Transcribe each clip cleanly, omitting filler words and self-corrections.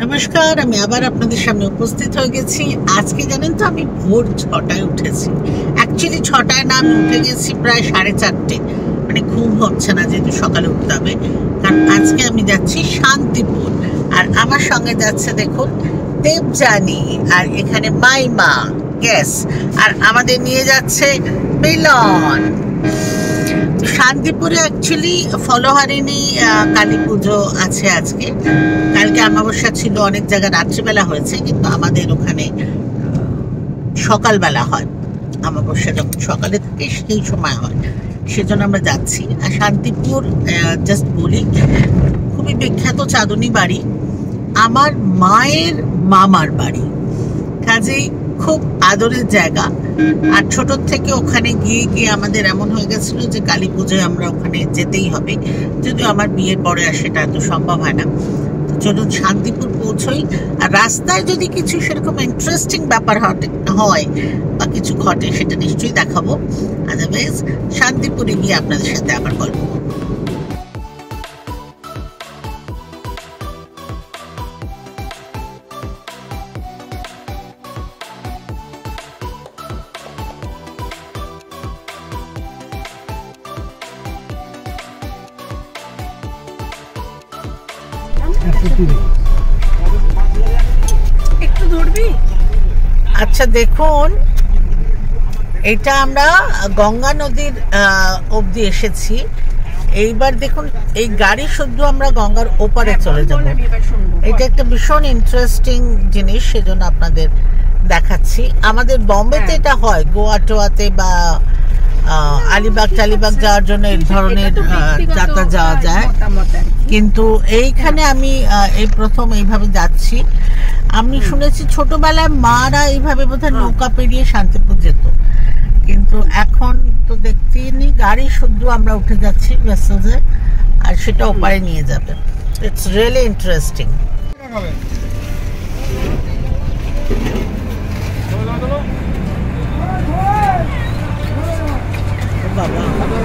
নমস্কার, আমি আবার আপনাদের সামনে উপস্থিত হয়ে গেছি। আজকে জানেন তো আমি ভোর 6টায় উঠেছি। অ্যাকচুয়ালি 6টায় না, আমি উঠে গেছি প্রায় 4:30। মানে ঘুম হচ্ছে না, যেহেতু সকালে উঠতে হবে। কারণ আজকে আমি যাচ্ছি শান্তিপুর, আর আমার সঙ্গে যাচ্ছে দেখুন দেবযানী, আর এখানে মাইমা গ্যাস, আর আমাদের নিয়ে যাচ্ছে মিলন। শান্তিপুরে অ্যাকচুয়ালি ফলহারিণী কালী পুজো আছে আজকে। কালকে অমাবস্যা ছিল, অনেক জায়গায় রাত্রিবেলা হয়েছে, কিন্তু আমাদের ওখানে সকালবেলা হয়। অমাবস্যা যখন সকালে থাকে সেই সময় হয়, সেজন্য আমরা যাচ্ছি। আর শান্তিপুর জাস্ট বলি, খুবই বিখ্যাত চাঁদনী বাড়ি, আমার মায়ের মামার বাড়ি, কাজেই খুব আদরের জায়গা। আর ছোট থেকে ওখানে গিয়ে গিয়ে আমাদের এমন হয়ে গেছিল যে কালী পুজোয় আমরা ওখানে যেতেই হবে, যদিও আমার বিয়ের পরে আর সেটা এত সম্ভব হয় না। তো চলুন শান্তিপুর পৌঁছই। আর রাস্তায় যদি কিছু সেরকম ইন্টারেস্টিং ব্যাপার হয় বা কিছু ঘটে, সেটা নিশ্চয়ই দেখাবো। আদারওয়াইজ শান্তিপুরে গিয়ে আপনাদের সাথে আবার গল্প করবো। একটু ধরবি। আচ্ছা দেখুন, এটা আমরা গঙ্গা নদীর অবধি এসেছি। এইবার দেখুন, এই গাড়ি শুদ্ধ আমরা গঙ্গার ওপারে চলে যাব। এটা একটা ভীষণ ইন্টারেস্টিং জিনিস, সেজন্য আপনাদের দেখাচ্ছি। আমাদের বম্বেতে এটা হয়, গোয়া টোয়াতে বা আলিবাগ টালিবাগ যাওয়ার জন্য এই ধরনের যাত্রা যাওয়া যায়, কিন্তু এইখানে আমি এই প্রথম এইভাবে যাচ্ছি। আমি শুনেছি ছোটবেলায় মারা এইভাবে বোধহয় নৌকা পেরিয়ে শান্তিপুর যেত, কিন্তু এখন তো দেখতেই নি, গাড়ি শুদ্ধ আমরা উঠে যাচ্ছি ভেসেলে, আর সেটা ওপারে নিয়ে যাবে। It's really interesting. বাবা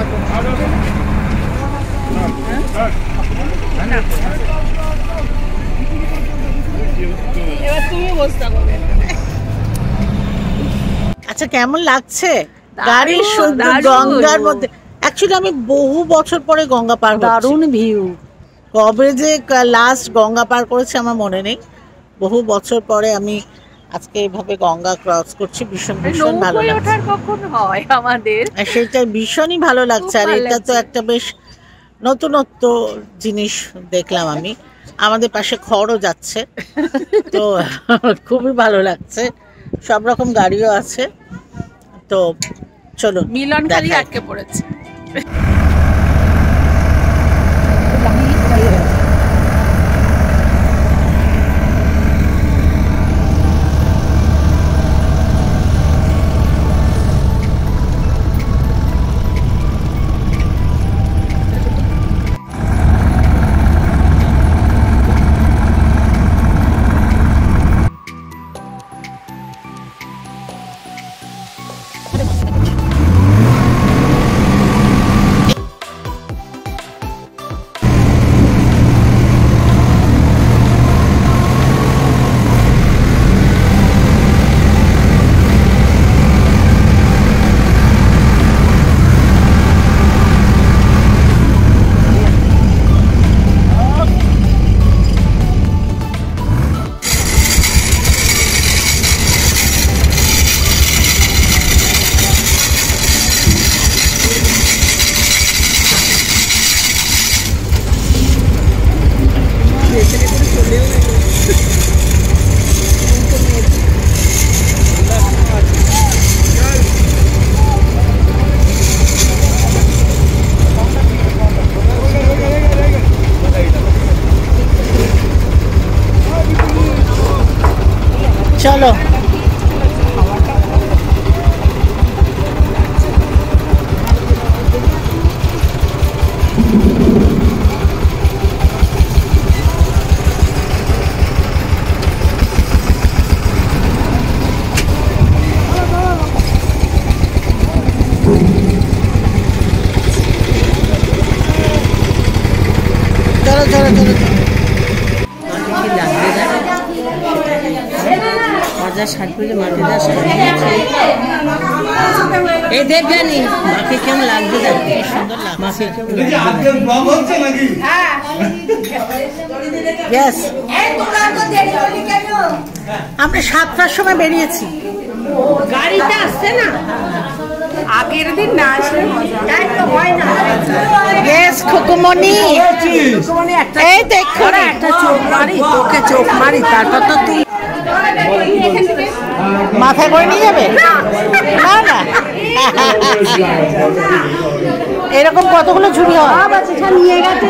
আচ্ছা, কেমন লাগছে গাড়ি শুদ্ধ গঙ্গার মধ্যে? অ্যাকচুয়ালি আমি বহু বছর পরে গঙ্গা পার করছি। দারুণ ভিউ। কবে যে লাস্ট গঙ্গা পার করেছে আমার মনে নেই, বহু বছর পরে আমি আজকে এইভাবে গঙ্গা ক্রস করছি। ভীষণ ভীষণ ভালো লাগছে। কখন হয় আমাদের, সেটা ভীষণই ভালো লাগছে। আর এটা তো একটা বেশ নতুনত্ব জিনিস দেখলাম আমি। আমাদের পাশে খড়ও যাচ্ছে, তো খুবই ভালো লাগছে। সব রকম গাড়িও আছে। তো চলো, মিলন খালি আটকে পড়েছে। সাজপুরে মাটিটা সাজিয়েছে এদের জানি মাকে কেমন লাগবে দেখতে সুন্দর লাগছে আমরা 7টার সময় বেরিয়েছি গাড়িটা আসছে না আগের দিন না আসলে খুকুমনি এই দেখো একটা চোখ মারি তোকে চোখ মারি তারপর তো তুই মাথায় করে নিয়ে যাবে না না এরকম কতগুলো ঝুড়ি হয় নিয়ে গেছে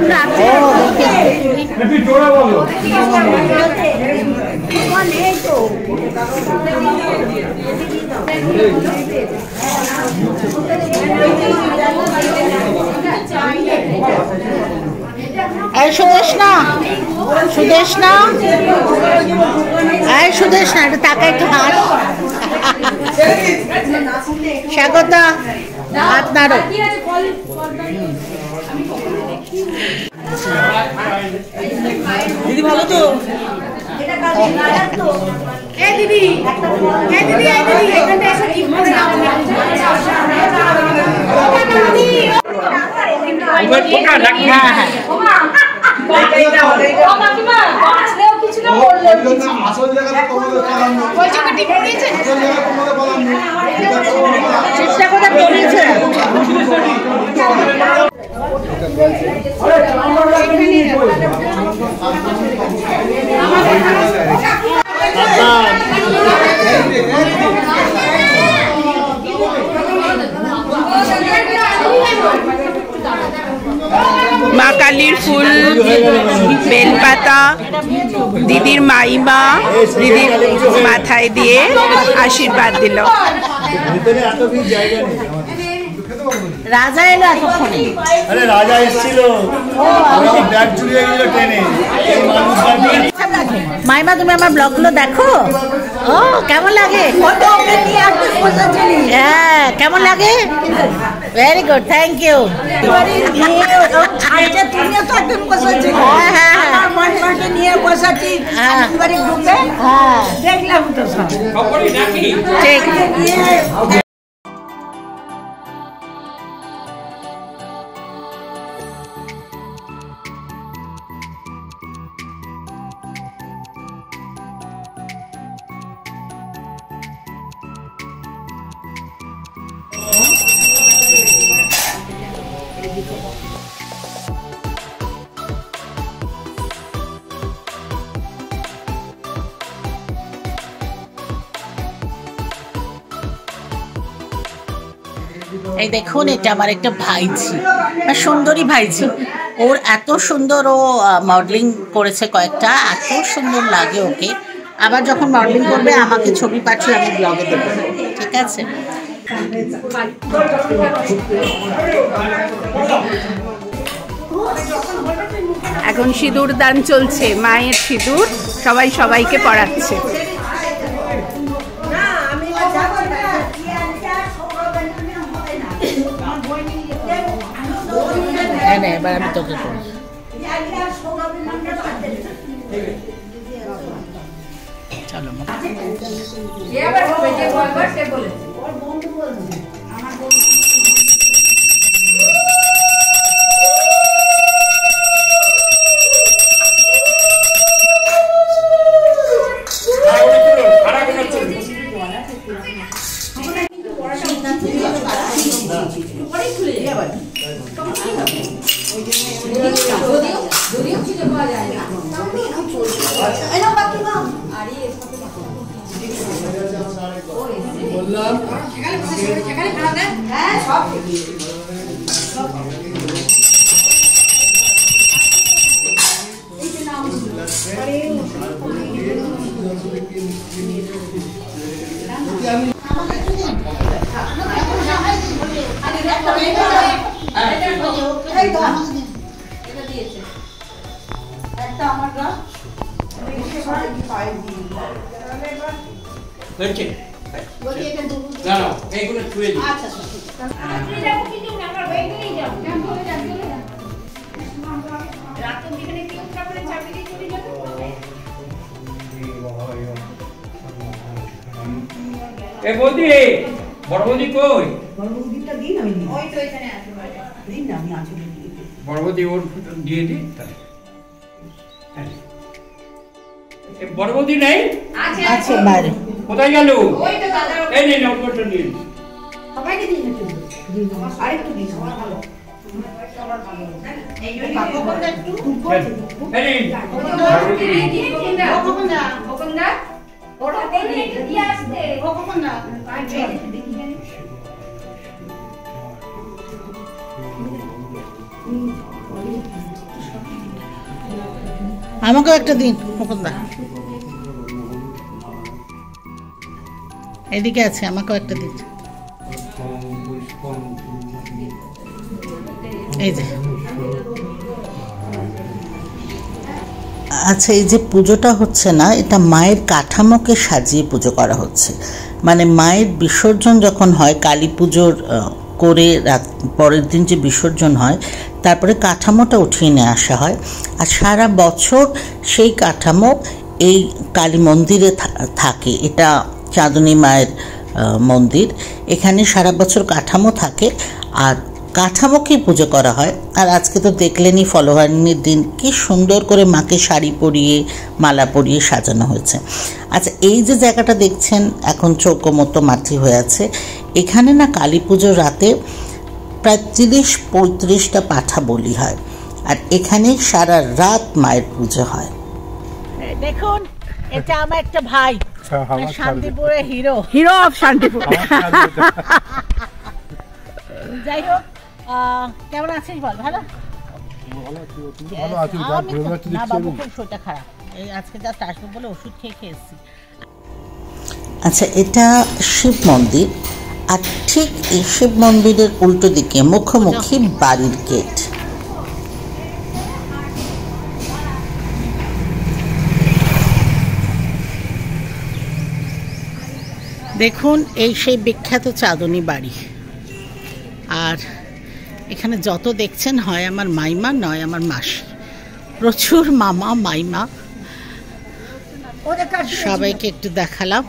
সুদেশ না সুদেশ না সুদেশ না একটু টাকা একটু হাত স্বাগতা হাত নাড়ো দিদি ভালো তো দিদি চেষ্টা করে বলেছে মা কালীর ফুল বেলপাতা দিদির মাইমা দিদির মাথায় দিয়ে আশীর্বাদ দিল রাজা এলো এতক্ষণে আরে রাজা এসেছিল ব্যাগ চুরিয়ে গেল ট্রেনে মাইমা তুমি আমার ব্লগগুলো দেখো ও কেমন লাগে হ্যাঁ কেমন লাগে ভেরি গুড থ্যাংক ইউ নিয়ে বসাচ্ছি দেখলাম তো ঠিক এই দেখুন এটা আমার একটা ভাইঝি সুন্দরী ভাইঝি ওর এত সুন্দর ও মডেলিং করেছে কয়েকটা এত সুন্দর লাগে ওকে আবার যখন মডেলিং করবে আমাকে ছবি পাঠিয়ে আমি ব্লগে দেবো ঠিক আছে এখন সিঁদুর দান চলছে মায়ের সিঁদুর সবাই সবাইকে পড়াচ্ছে এবার আমি তোকে চলো এ বৌদি বড় বৌদি কই? বড় বৌদিটা দিন আমি দিই। ওই তো এখানে আছে বাইরে। দিন না আমি আছি দিয়ে দিই। বড় বৌদি ওর দিয়ে দিই তাহলে। এ বড় বৌদি নেই? আছে বাইরে। কোথায় গেল? ওই তো দাদা এই নিন ওটা নিন। সবাইকে দিন একটু। দিন আরেকটু দিন সবার ভালো। সবার ভালো। এই জন্য কাকুকে একটু এই নিন। খোকনদা ওটা দিয়ে আসতে খোকনদা আমাকেও একটা দিন মুকুন্দা, এদিকে আছে, আমাকেও একটা দিন। এই যে আচ্ছা, এই যে পুজোটা হচ্ছে না, এটা মায়ের কাঠামোকে সাজিয়ে পুজো করা হচ্ছে। মানে মায়ের বিসর্জন যখন হয়, কালী পুজোর করে পরের দিন যে বিসর্জন হয়, তারপরে কাঠামোটা উঠিয়ে নিয়ে আসা হয়। আর সারা বছর সেই কাঠামো এই কালী মন্দিরে থাকে। এটা চাঁদনী মায়ের মন্দির, এখানে সারা বছর কাঠামো থাকে আর কাঠামোকেই পুজো করা হয়। আর আজকে তো দেখলেনই ফলহারিণীর দিন কি সুন্দর করে মাকে শাড়ি পরিয়ে মালা পরিয়ে সাজানো হয়েছে। আচ্ছা, এই যে জায়গাটা দেখছেন এখন চৌকো মতো মাটি হয়ে আছে, এখানে না কালী পুজোর রাতে প্রায় ৩০-৩৫টা পাঠা বলি হয়। আর এখানে সারা রাত মায়ের পুজো হয়। দেখুন, এটা আমার একটা ভাই, শান্তিপুরের হিরো অফ শান্তিপুর। যাই হোক, কেমন আছিস বল? ভালো না বাবু, খুব শরীরটা খারাপ, এই আজকে জাস্ট আসবো বলে ওষুধ খেয়ে এসেছি। আচ্ছা, এটা শিব মন্দির, আর ঠিক এই শিব মন্দিরের উল্টো দিকে মুখোমুখি বাড়ির গেট। দেখুন, এই সেই বিখ্যাত চাঁদনী বাড়ি। আর এখানে যত দেখছেন হয় আমার মাইমা, নয় আমার মাসি। প্রচুর মামা মাইমা, সবাইকে একটু দেখালাম।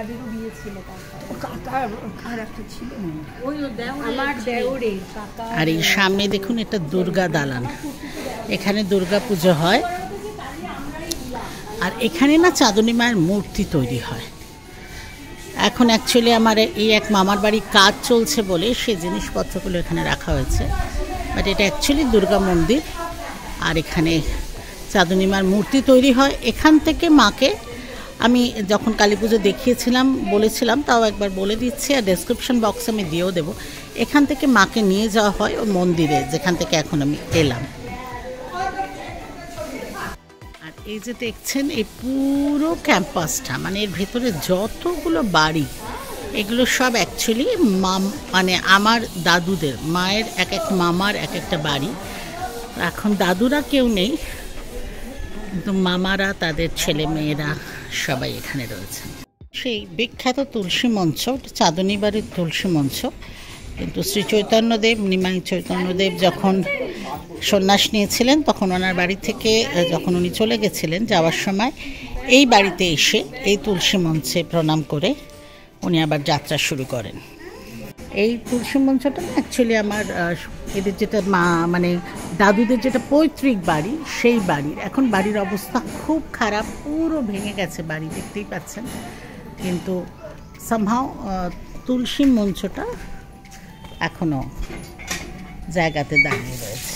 আর এই সামনে দেখুন, এটা দুর্গা দালান, এখানে দুর্গা পুজো হয়। আর এখানে না চাঁদনী মায়ের মূর্তি তৈরি হয়। এখন অ্যাকচুয়ালি আমার এই এক মামার বাড়ি কাজ চলছে বলে সেই জিনিসপত্রগুলো এখানে রাখা হয়েছে, বাট এটা অ্যাকচুয়ালি দুর্গা মন্দির। আর এখানে চাঁদনী মার মূর্তি তৈরি হয়। এখান থেকে মাকে আমি যখন কালী পুজো দেখিয়েছিলাম বলেছিলাম, তাও একবার বলে দিচ্ছি, আর ডেসক্রিপশন বক্সে আমি দিয়েও দেবো। এখান থেকে মাকে নিয়ে যাওয়া হয় ওই মন্দিরে, যেখান থেকে এখন আমি এলাম। আর এই যে দেখছেন, এই পুরো ক্যাম্পাসটা, মানে এর ভেতরে যতগুলো বাড়ি, এগুলো সব অ্যাকচুয়ালি মানে আমার দাদুদের, মায়ের এক এক মামার এক একটা বাড়ি। এখন দাদুরা কেউ নেই, কিন্তু মামারা, তাদের ছেলে মেয়েরা সবাই এখানে রয়েছে। সেই বিখ্যাত তুলসী মঞ্চ, চাঁদনী বাড়ির তুলসী মঞ্চ। কিন্তু শ্রী চৈতন্যদেব, নিমাই চৈতন্যদেব যখন সন্ন্যাস নিয়েছিলেন, তখন ওনার বাড়ি থেকে যখন উনি চলে গেছিলেন, যাওয়ার সময় এই বাড়িতে এসে এই তুলসী মঞ্চে প্রণাম করে উনি আবার যাত্রা শুরু করেন। এই তুলসী মঞ্চটা অ্যাকচুয়ালি আমার এদের যেটা মানে দাদুদের যেটা পৈতৃক বাড়ি, সেই বাড়ির। এখন বাড়ির অবস্থা খুব খারাপ, পুরো ভেঙে গেছে বাড়ি, দেখতেই পাচ্ছেন। কিন্তু সামহাও তুলসী মঞ্চটা এখনো জায়গাতে দাঁড়িয়ে রয়েছে।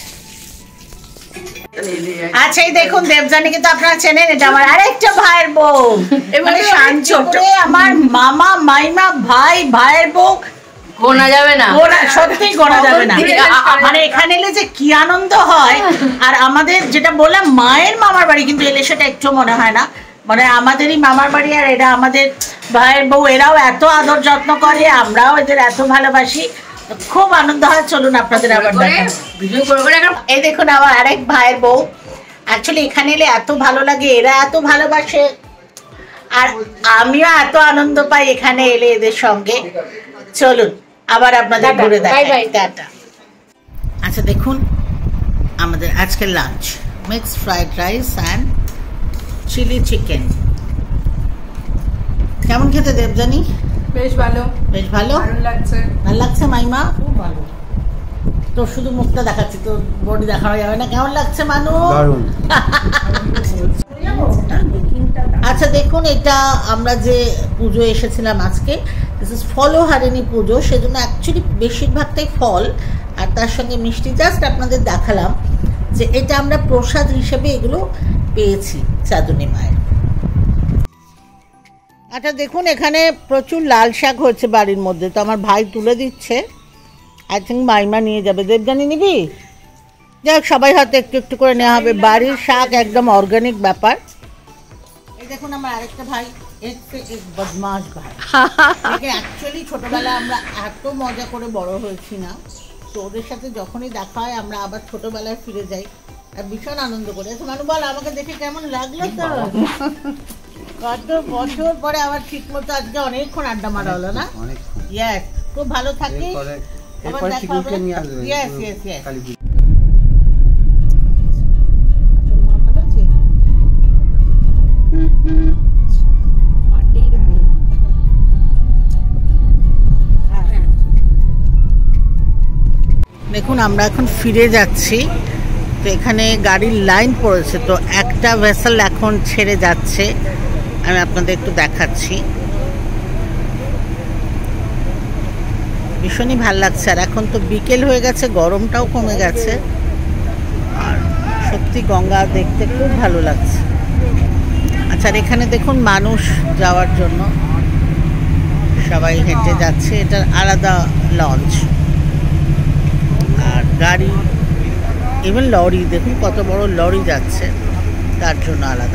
আচ্ছা, এই দেখুন দেবযানীকে তো আপনারা চেনেন, এটা আমার আরেকটা ভাইয়ের বউ। মানে শান্তিপুরে আমার মামা মাইমা ভাই, ভাইয়ের বউ গোনা যাবে না, সত্যি গোনা যাবে না। মানে এখানে এলে যে কি আনন্দ হয়। আর আমাদের যেটা বললাম, মায়ের মামার বাড়ি, কিন্তু এলে সেটা একটু মনে হয় না, মানে আমাদেরই মামার বাড়ি। আর এরা আমাদের ভাইয়ের বউ, এরাও এত আদর যত্ন করে, আমরাও এদের এত ভালোবাসি, খুব আনন্দ হয়। চলুন আপনাদের আবার এই দেখুন আমার আরেক ভাইয়ের বউ। অ্যাকচুয়ালি এখানে এলে এত ভালো লাগে, এরা এত ভালোবাসে, আর আমিও এত আনন্দ পাই এখানে এলে এদের সঙ্গে। চলুন আবার আপনাদের ঘুরে দেখাই। টাটা। আচ্ছা, দেখুন আমাদের আজকের lunch, mixed fried rice and chilli chicken. কেমন খেতে দেবযানী? বেশ ভালো, বেশ ভালো ভালো লাগছে। ভালো লাগছে মাইমা? খুব ভালো। তোর শুধু মুখটা দেখাচ্ছি, তোর বডি দেখানো যাবে না। কেমন লাগছে মানু? দারুণ। আচ্ছা দেখুন, এটা আমরা যে পুজো এসেছিলাম আজকে, দিস ইজ ফলহারিণী পুজো, সেজন্য অ্যাকচুয়ালি বেশিরভাগটাই ফল আর তার সঙ্গে মিষ্টি। জাস্ট আপনাদের দেখালাম যে এটা আমরা প্রসাদ হিসেবে এগুলো পেয়েছি চাঁদনী মায়ের। আচ্ছা দেখুন, এখানে প্রচুর লাল শাক হয়েছে বাড়ির মধ্যে, তো আমার ভাই তুলে দিচ্ছে। আই থিঙ্ক মাইমা নিয়ে যাবে। দেবজানি নিবি? যাই হোক, সবাই হয়তো একটু একটু করে নেওয়া হবে। বাড়ির শাক একদম অর্গানিক ব্যাপার। এই দেখুন আমার আরেকটা ভাই, এক বদমাশ ভাই। অ্যাকচুয়ালি ছোটবেলায় আমরা এত মজা করে বড় হয়েছি না, তো ওদের সাথে যখনই দেখা হয় আমরা আবার ছোটবেলায় ফিরে যাই আর ভীষণ আনন্দ করে। মানু বল, আমাকে দেখে কেমন লাগলো? তো কত বছর পরে আবার ঠিক মতো আজকে অনেকক্ষণ আড্ডা মারা হলো না? ইয়েস, খুব ভালো থাকি। Yes yes yes. দেখুন আমরা এখন ফিরে যাচ্ছি, তো এখানে গাড়ির লাইন পড়েছে, তো একটা ভেসেল এখন ছেড়ে যাচ্ছে, আমি আপনাদের একটু দেখাচ্ছি। ভীষণই ভাল লাগছে। আর এখন তো বিকেল হয়ে গেছে, গরমটাও কমে গেছে, আর সত্যি গঙ্গা দেখতে খুব ভালো লাগছে। আচ্ছা, আর এখানে দেখুন মানুষ যাওয়ার জন্য সবাই হেঁটে যাচ্ছে, এটা আলাদা লঞ্চ। আর গাড়ি, ইভেন লরি, দেখুন কত বড় লরি যাচ্ছে, তার জন্য আলাদা।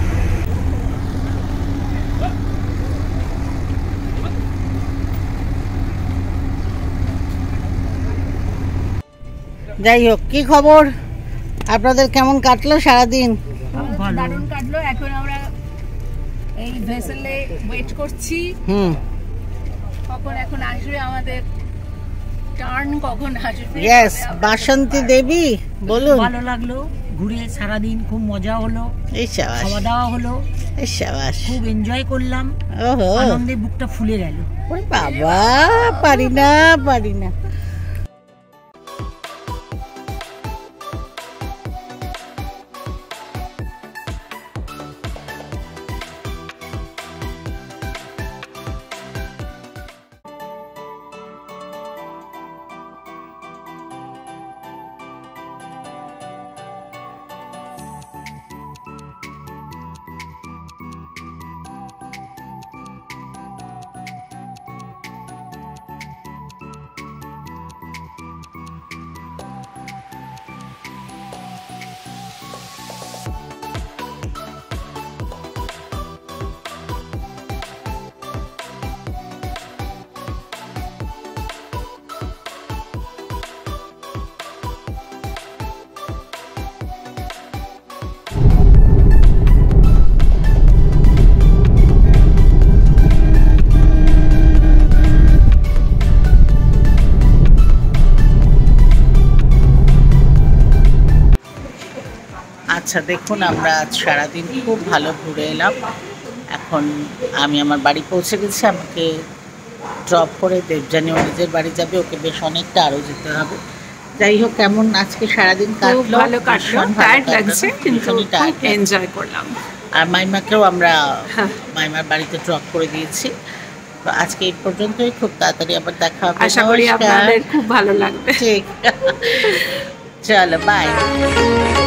যাই হোক, কি খবর আপনাদের? কেমন কাটলো সারাদিন? দারুণ কাটলো। এখন আমরা এই ভেসেলে ওয়েট করছি কখন এখন আসবে আমাদের টার্ন, কখন আসবে। ইয়েস, বাসন্তী দেবী বলুন। ভালো লাগলো ঘুরে, সারাদিন খুব মজা হলো, এই শাবাশ, খাওয়া দাওয়া হলো, এই শাবাশ, খুব এনজয় করলাম। ওহো, আনন্দে বুকটা ফুলে গেল। ওরে বাবা, পারি না পারি না। আচ্ছা দেখুন, আমরা আজ সারাদিন খুব ভালো ঘুরে এলাম। এখন আমি আমার বাড়ি পৌঁছে গেছি। আমাকে ড্রপ করে দেবজানি নিজের বাড়ি যাবে, ওকে বেশ অনেকটা আরও যেতে হবে। যাই হোক, কেমন আজকে সারাদিন কাটলো? ভালো কাটলো, টায়ার্ড লাগছে কিন্তু এনজয় করলাম। আর মাইমাকেও আমরা মাইমার বাড়িতে ড্রপ করে দিয়েছি। তো আজকে এই পর্যন্তই, খুব তাড়াতাড়ি আবার দেখা হবে। আশা করি আপনাদের খুব ভালো লাগবে। ঠিক, চলো বাই।